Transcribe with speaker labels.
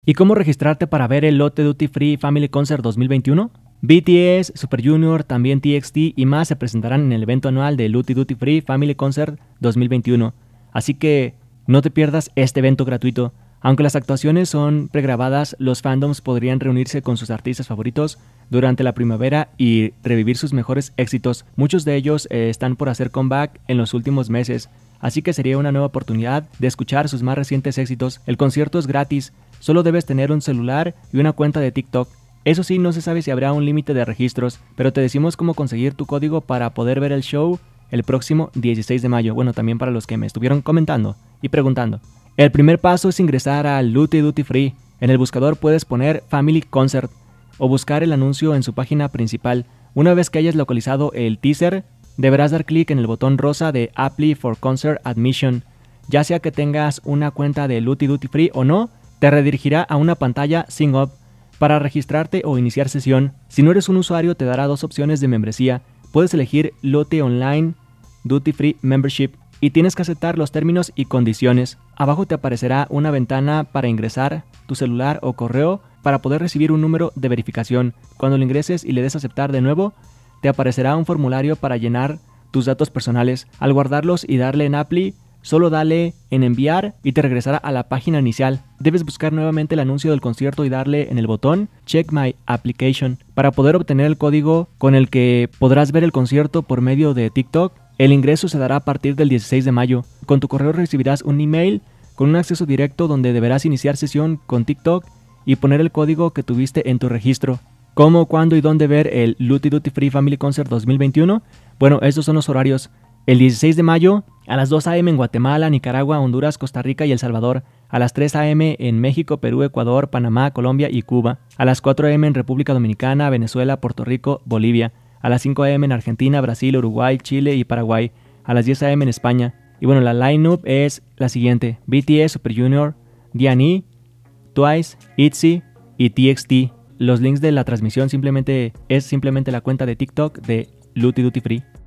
Speaker 1: ¿Y cómo registrarte para ver el Lotte Duty Free Family Concert 2021? BTS, Super Junior, también TXT y más se presentarán en el evento anual de Lotte Duty Free Family Concert 2021. Así que no te pierdas este evento gratuito. Aunque las actuaciones son pregrabadas, los fandoms podrían reunirse con sus artistas favoritos durante la primavera y revivir sus mejores éxitos. Muchos de ellos están por hacer comeback en los últimos meses, así que sería una nueva oportunidad de escuchar sus más recientes éxitos. El concierto es gratis, solo debes tener un celular y una cuenta de TikTok. Eso sí, no se sabe si habrá un límite de registros, pero te decimos cómo conseguir tu código para poder ver el show el próximo 16 de mayo. Bueno, también para los que me estuvieron comentando y preguntando. El primer paso es ingresar a Lotte Duty Free. En el buscador puedes poner Family Concert o buscar el anuncio en su página principal. Una vez que hayas localizado el teaser, deberás dar clic en el botón rosa de Apply for Concert Admission. Ya sea que tengas una cuenta de Lotte Duty Free o no, te redirigirá a una pantalla Sign Up para registrarte o iniciar sesión. Si no eres un usuario, te dará dos opciones de membresía. Puedes elegir Lotte Online Duty Free Membership y tienes que aceptar los términos y condiciones. Abajo te aparecerá una ventana para ingresar tu celular o correo para poder recibir un número de verificación. Cuando lo ingreses y le des a aceptar de nuevo, te aparecerá un formulario para llenar tus datos personales. Al guardarlos y darle en Apply, solo dale en enviar y te regresará a la página inicial. Debes buscar nuevamente el anuncio del concierto y darle en el botón Check My Application para poder obtener el código con el que podrás ver el concierto por medio de TikTok. El ingreso se dará a partir del 16 de mayo. Con tu correo recibirás un email con un acceso directo donde deberás iniciar sesión con TikTok y poner el código que tuviste en tu registro. ¿Cómo, cuándo y dónde ver el Lotte Duty Free Family Concert 2021? Bueno, estos son los horarios. El 16 de mayo a las 2 a.m. en Guatemala, Nicaragua, Honduras, Costa Rica y El Salvador. A las 3 a.m. en México, Perú, Ecuador, Panamá, Colombia y Cuba. A las 4 a.m. en República Dominicana, Venezuela, Puerto Rico, Bolivia. A las 5 a.m. en Argentina, Brasil, Uruguay, Chile y Paraguay. A las 10 a.m. en España. Y bueno, la line-up es la siguiente: BTS, Super Junior, D&E, Twice, ITZY y TXT. Los links de la transmisión es simplemente la cuenta de TikTok de Lotte Duty Free.